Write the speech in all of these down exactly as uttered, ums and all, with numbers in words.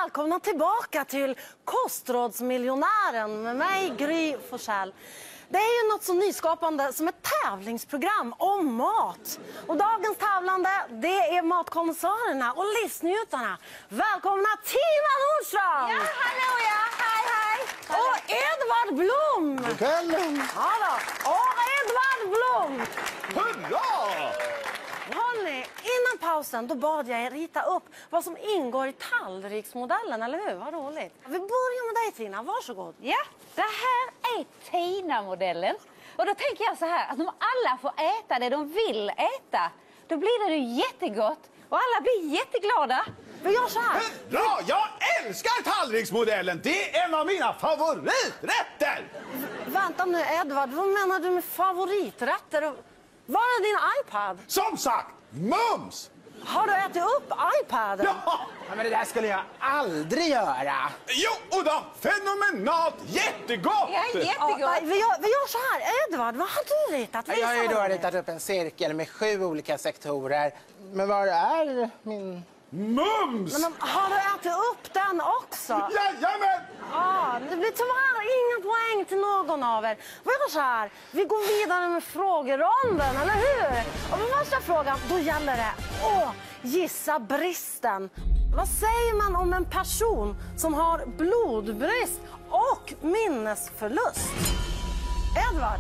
välkomna tillbaka till Kostrådsmiljonären med mig, Gry Forssell. Det är ju något så nyskapande som ett tävlingsprogram om mat. Och dagens tävlande, det är matkonnässörerna och livsnjutarna. Välkomna Tina Nordström! Ja, hallå ja! Hej, hej! Och Edvard Blom! God kväll! Hallå! Och Edvard Blom! Hurra! Hörrni, innan pausen då bad jag er rita upp vad som ingår i tallriksmodellen, eller hur? Vad roligt. Vi börjar med dig Tina, varsågod. Ja, det här är Tina-modellen. Och då tänker jag så här, att om alla får äta det de vill äta, då blir det ju jättegott och alla blir jätteglada. Vi gör så här. Hurra! Jag älskar tallriksmodellen! Det är en av mina favoriträtter! Vänta nu Edvard, vad menar du med favoriträtter? Var är din iPad? Som sagt, mums! Har du ätit upp iPaden? Ja! Ja, men det där skulle jag aldrig göra. Jo, och då, fenomenalt, jättegott! Ja, jättegott. Ja, vi, gör, vi gör så här, Edvard, vad har du ritat? Ja, jag har ju Visa då vad du ritat upp en cirkel med sju olika sektorer. Men var är min... Mums! Men har du ätit upp den också? Jajamän! Ja, det blir tyvärr inga poäng till någon av er. Vi gör så här, vi går vidare med frågeronden, eller hur? Och för första frågan, då gäller det att gissa bristen. Vad säger man om en person som har blodbrist och minnesförlust? Edvard?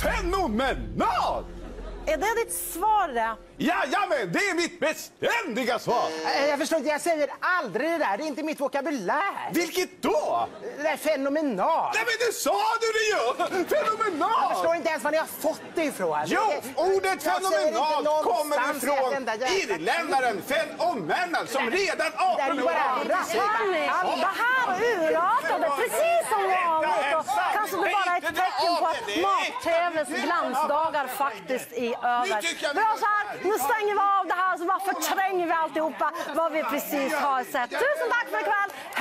Fenomenal! Är det ditt svar det? Jajamän, det är mitt beständiga svar! Äh, Jag förstår inte, jag säger aldrig det där. Det är inte mitt vokabulär. Vilket då? Det där är fenomenalt. Nej men det sa du det ju! Fenomenalt! Jag förstår inte ens var ni har fått det ifrån. Jo, ordet Jag säger inte fenomenalt kommer någonstans ifrån ett enda jävla- irländaren fenomenal som redan artonhundraåttiosex... Hörni, det här urartade precis som vanligt. Och kanske det bara är ett tecken på att mat-tvs glansdagar faktiskt är över. Vi gör så här, nu stänger vi av det här så bara förtränger vi alltihopa vad vi precis har sett. Tusen tack för ikväll.